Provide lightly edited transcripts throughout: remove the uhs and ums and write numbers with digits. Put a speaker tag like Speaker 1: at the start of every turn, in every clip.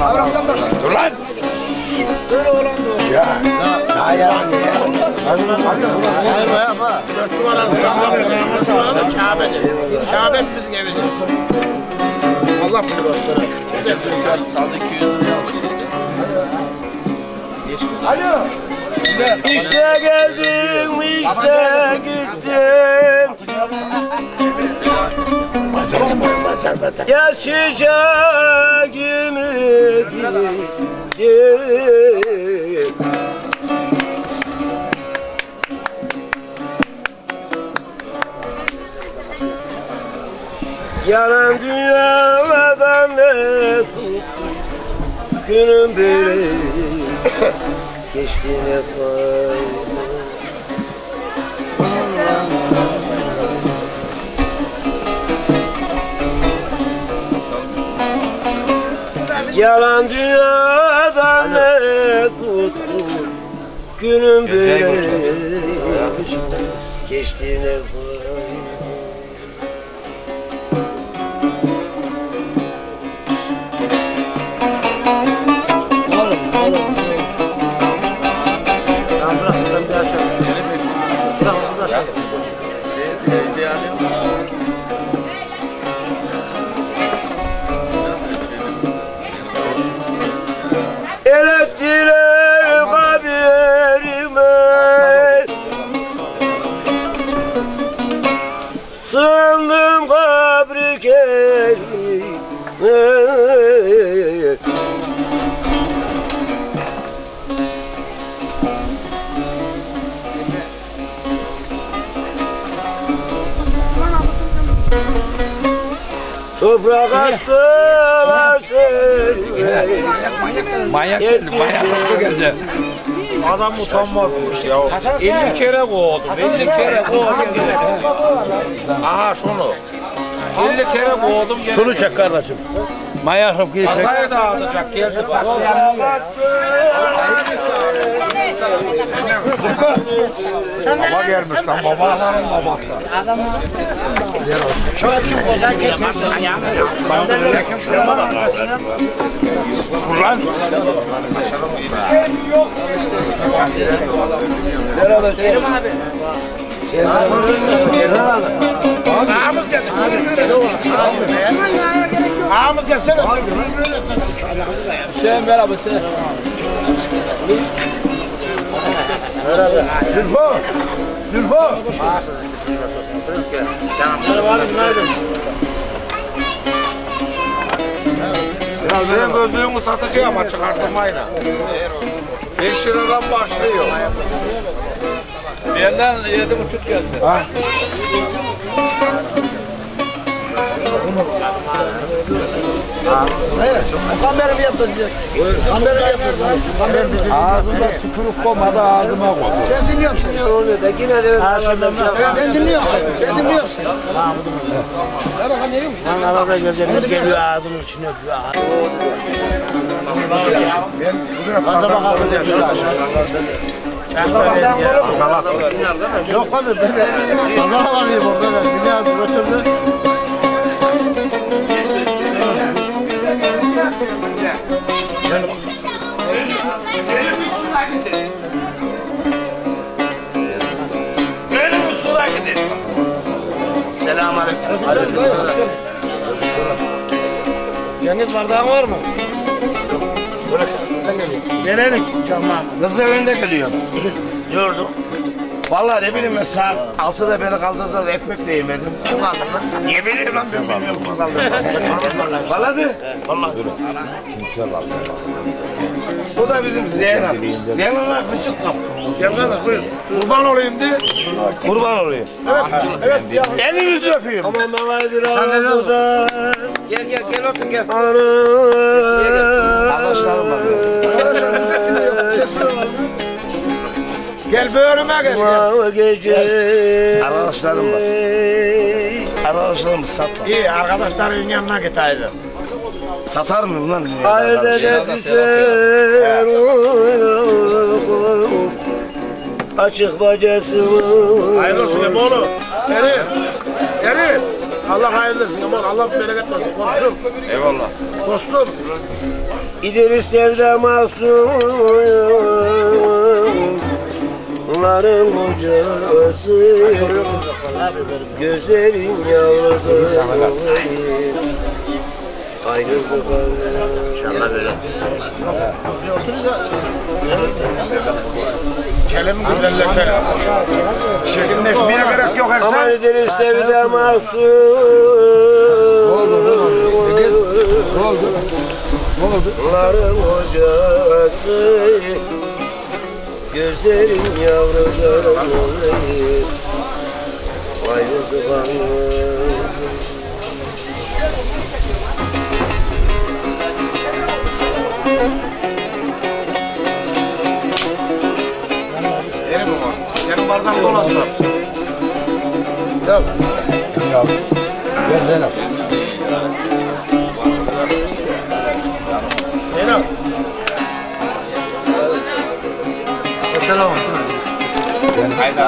Speaker 1: Dur lan!
Speaker 2: Böyle olan da
Speaker 1: Ya! Ya yalan ya!
Speaker 2: hayır yapma. Dört duvarları sallamıyor. Sonra da Kabe'dir. Kabe hepimizin evidir. Allah bilir o sıra.
Speaker 3: Sazı 200 liraya
Speaker 1: Alo!
Speaker 4: İşte geldim, işte gittim. Yaşayacak ümidim. Yalan dünyadan ne tuttu günüm böyle geçtiğine fayda. Yalan dünyadan ne tuttu günüm böyle geçtiğine fayda. Elettiler kabirime, sığındım kabri kerime. Toprak attılar serime.
Speaker 1: Manyak geldi, manyak geldi.
Speaker 2: Adam utanmazmış ya.
Speaker 1: 50 kere kovdum, 50 kere kovdum. Aha şunu. 50 kere kovdum.
Speaker 2: Şunu çek kardeşim.
Speaker 4: Manyaklık gibi.
Speaker 1: Masayı dağıtacak geldi bak. Baba gelmiş lan, babaların babası. Ulan!
Speaker 4: Merhaba Selim abi.
Speaker 2: Ağamız geldi. Ağamız gelsene.
Speaker 4: Hüseyin merhaba Hüseyin.
Speaker 2: Merhaba.
Speaker 1: Zülfo! Zülfo! Senin gözlüğünü satacağım ama çıkartmayın ha. 5 liradan başlıyor.
Speaker 4: Benden 7,5 geldi.
Speaker 1: Ha?
Speaker 2: Kamberimi yaptıracağız. Kamberimi yaptıracağız.
Speaker 1: Ağzımda tükürük koymadı, ağzıma koy.
Speaker 2: Sen dinliyor musun?
Speaker 4: Onu da yine de
Speaker 2: Ben dinliyorum seni. Sen dinliyor musun? Sana neyim?
Speaker 4: Lan arada gözlerimiz geliyor ağzımın içine öpüyor.
Speaker 1: Ben bugüne
Speaker 2: Hadi bakalım. Yok abi ben pazara varayım orada da. Dünya götürdü.
Speaker 4: Selamünaleyküm. Cengiz bardağın var mı?
Speaker 2: Gelenek canım. Kız evinde geliyor.
Speaker 4: Gördüm.
Speaker 2: Vallahi ne bileyim ben saat 6'da beni kaldırdılar ekmek de yemedim.
Speaker 4: Kim aldın lan?
Speaker 2: Ne bileyim lan ben bilmiyorum kim kaldırdılar. Vallahi de.
Speaker 4: Vallahi.
Speaker 2: Bu da bizim Zeynep. Zeynep'e kışık kaptı. Gel kardeş buyur.
Speaker 1: kurban olayım de.
Speaker 2: Kurban olayım. Evet. Elinizi öpeyim.
Speaker 4: Aman havaydır Allah'ım. Gel otur gel.
Speaker 2: Arkadaşlarım var.
Speaker 1: Gel böğrüme gel.
Speaker 2: Arkadaşlarım var. Arkadaşlarımı satma.
Speaker 1: İyi arkadaşların yanına git haydi.
Speaker 2: Satar mıyım lan?
Speaker 4: Haydi nefisler açık bacası.
Speaker 2: Hayırlı olsun oğlum. Eri. Allah hayırlı etsin ama Allah bereket versin. Komşum.
Speaker 1: Eyvallah.
Speaker 2: Dostum.
Speaker 4: İdris Sevda Mahsunların hocası gözlerin yavrusu ayrıldık
Speaker 1: Kelimi güzelleşelim. Çirkinleşmeye gerek yok Ersan.
Speaker 4: aman İdris Sevda Mahsunların hocası gözlerin yavrusu ayrıldık
Speaker 1: Benim baba. Senin bardağın dolasın.
Speaker 2: Yok.
Speaker 1: Gel Zeynep.
Speaker 2: Zeynep. Selam.
Speaker 1: Hayda.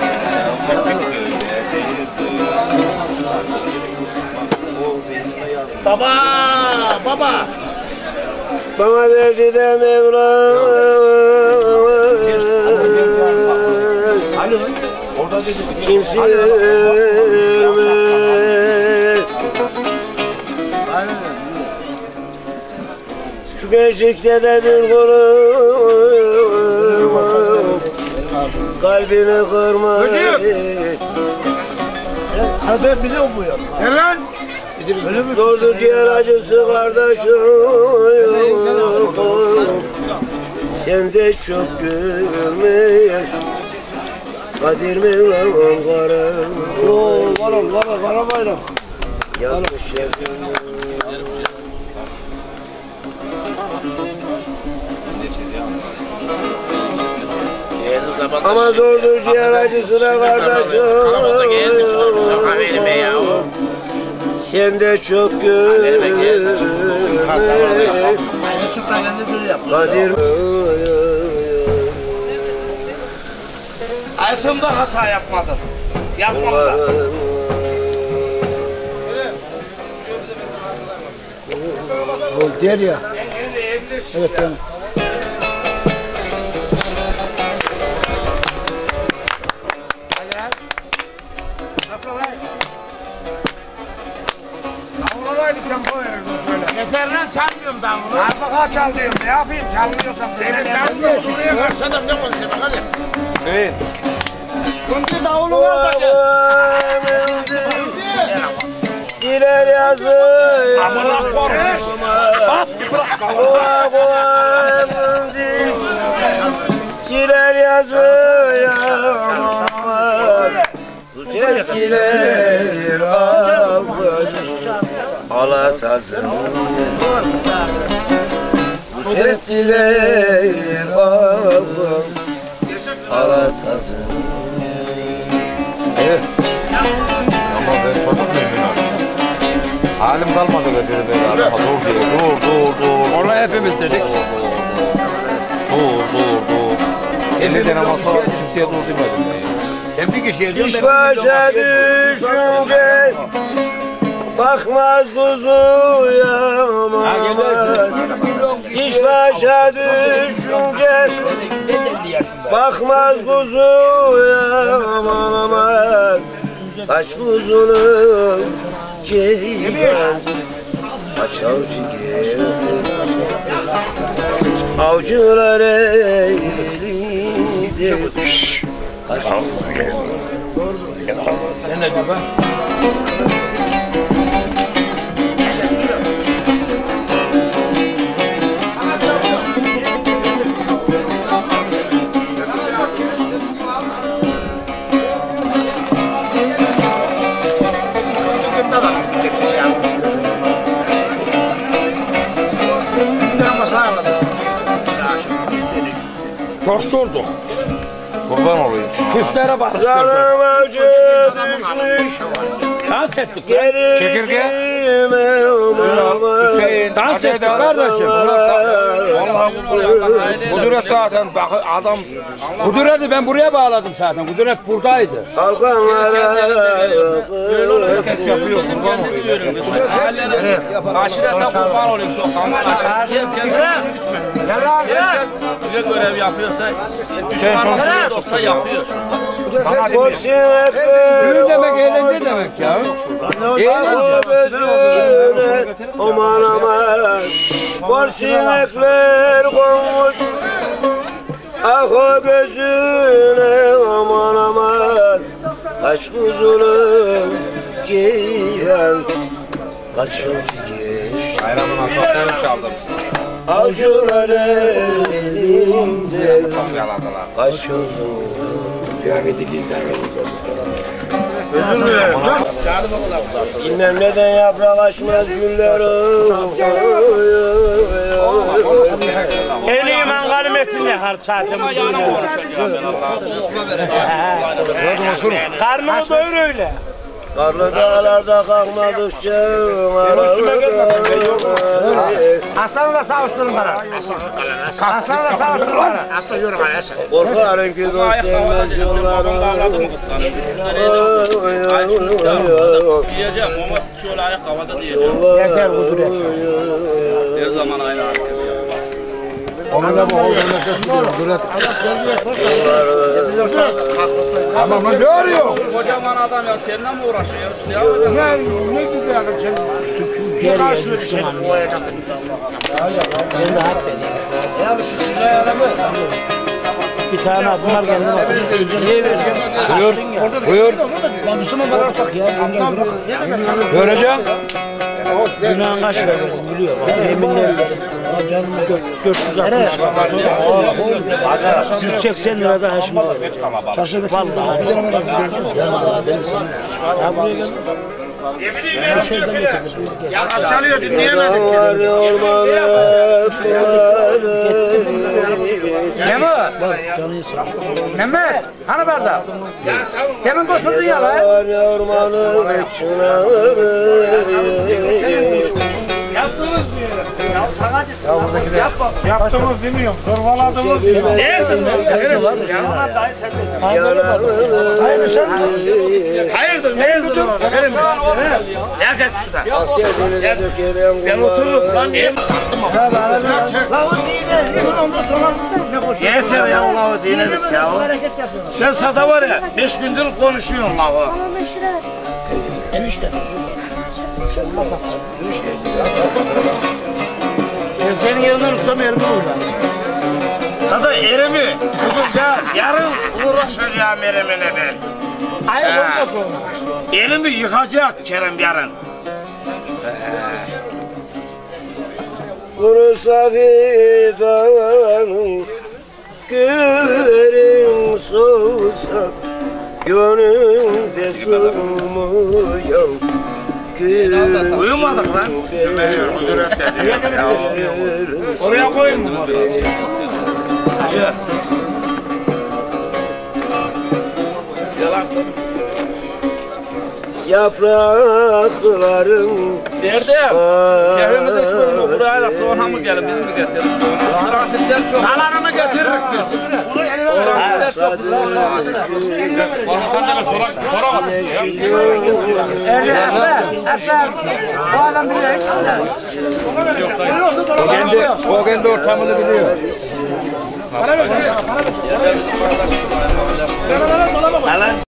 Speaker 2: Baba. Baba.
Speaker 4: bana verdi de Mevlam kimse ölmez şu gençlikte de bir kulum kalbimi kırma
Speaker 2: Ben biliyorum bu ya.
Speaker 1: Gel lan.
Speaker 4: zordur ciğer acısı kardeşim sen de çok gülme Kadir Mevlam Ankara
Speaker 2: Kara bayram.
Speaker 4: yazmış yazıyor ama zordur ciğer acısına kardeşim sen de çok gülme Kadir
Speaker 2: Hayatımda hata yapmadım. Yapmam da.
Speaker 5: Der ya. Evet yani.
Speaker 2: Yeter lan çalmıyorum davulu. Mutlaka çal diyorum. Ne yapayım? Çalmıyorsam. Benim davulu şuraya versene ne olacak hadi.
Speaker 1: Evet.
Speaker 2: Kuntu davulu var da.
Speaker 4: girer yazı
Speaker 1: Amına korkuş. Bak bırak.
Speaker 4: girer yazı tepkiler alatazım tepkiler alatazım
Speaker 1: Evet. Ama ben çocuk muyum ya? Halim kalmadı be dedi adama dur diye. Dur. Onu hepimiz dedik. Dur. 50 tane masa var, kimseye dur demedim ben ya. Sen bir kişiye diyorsun.
Speaker 4: İş başa düşünce bakmaz kuzuya aman İş başa düşünce bakmaz kuzuya aman Kaç kuzunun geriden kaç avcı geldi Avcılar elinde kaç
Speaker 1: Sen ne diyorsun? Çok durduk. Kurban olayım. Küslere bak.
Speaker 4: Zalım avcı düşmüş
Speaker 5: Dans ettik.
Speaker 1: Çekirge.
Speaker 4: Gerikime
Speaker 1: Hüseyin.
Speaker 5: Dans ettik kardeşim.
Speaker 1: Vallahi Kudret zaten bak adam Kudret'i ben buraya bağladım zaten. Kudret buradaydı. Herkes yapıyor.
Speaker 3: Aşirete kurban oluyor şu an. Herkes bize görev yapıyorsa, düşmanlığı da olsa yapıyor.
Speaker 1: Düğün demek eğlence demek ya.
Speaker 4: Gözüne aman aman Korsinekler konmuş Ah o gözüne aman aman Kaç kuzulum ceylan Kaçıncı geç
Speaker 1: Ayranına soktuğunu çaldım.
Speaker 4: Avcılar elinde
Speaker 1: Çok yaladılar.
Speaker 4: Kaç kuzulum Bilmem neden yaprak açmaz güller
Speaker 5: Eli iman ganimetini yakar zaten. Karnını doyur öyle.
Speaker 4: Karlı dağlarda kalkmadıkça
Speaker 2: Aslanı da savuşturun bana. Aslanı da savuşturun bana. Aslan yürü bana.
Speaker 4: Korkarım ki dost gelmez yollarım
Speaker 3: Diyeceğim ama şöyle ayakkabıda diyeceğim.
Speaker 5: Yeter Kudret.
Speaker 3: Her zaman aynı hareket ya.
Speaker 1: Onun da bu olduğunu gösteriyor. Kudret. Tamam lan ne arıyor?
Speaker 3: Kocaman adam ya seninle mi uğraşıyor? Ne yapacağım?
Speaker 2: Ne güzel adam sen. Ne karşılığı bir şey koyacaksın.
Speaker 5: Ben de hak bir tane bunlar kendine bakıyor. Niye vereceğim?
Speaker 1: Buyur.
Speaker 5: Ya Müslüman var artık ya.
Speaker 1: Göreceğim.
Speaker 5: Günahın kaç verdim biliyor. Yeminle verdim. Canımı 460. 180 lira da haşım var. Vallahi. Ya buraya geldim.
Speaker 2: Ya çalıyor dinleyemedik.
Speaker 5: Ne bu? Canıyı sağ. Mehmet, hani bardak? Demin götürdün ya lan.
Speaker 2: Yaptınız diyor. Ya sana yapma. Yaptınız demiyorum. Zorbaladınız diyor. Nerede? Yalan dayı sen de.
Speaker 5: Hayır sen
Speaker 2: Hayırdır? Ne yazdın? Verin mi? Ya geç şuradan. Ben otururum. Lan niye?
Speaker 5: La o dine, ondan sonra ne koşuyor?
Speaker 2: Yeter ya Allah'ı dinledik ya. Sen sada var ya 5 gündür konuşuyorsun Allah'ı.
Speaker 5: Enişte. Senin yerinden tutsam yerimi burada.
Speaker 2: Sada erimi. Bugün ya yarın uğraşacağım erimine ben.
Speaker 5: Hayır olmaz ona.
Speaker 2: Elimi yıkacak Kerem yarın.
Speaker 4: Kuru safidanın güllerin soğusa gönlümde solmayan gül.
Speaker 2: Uyumadık lan. Oraya koyun mu?
Speaker 4: Yapraklarım
Speaker 3: Nerede? Şehrimize çıkıyor. Buraya da soğan mı gelin? Biz mi getiririz? Transitler çok. Alanını getiririk biz. Transitler çok. Sen de soramazsın ya.
Speaker 5: Aslan. Bu adam biliyor.
Speaker 1: O kendi ortamını biliyor.
Speaker 2: Bana ver.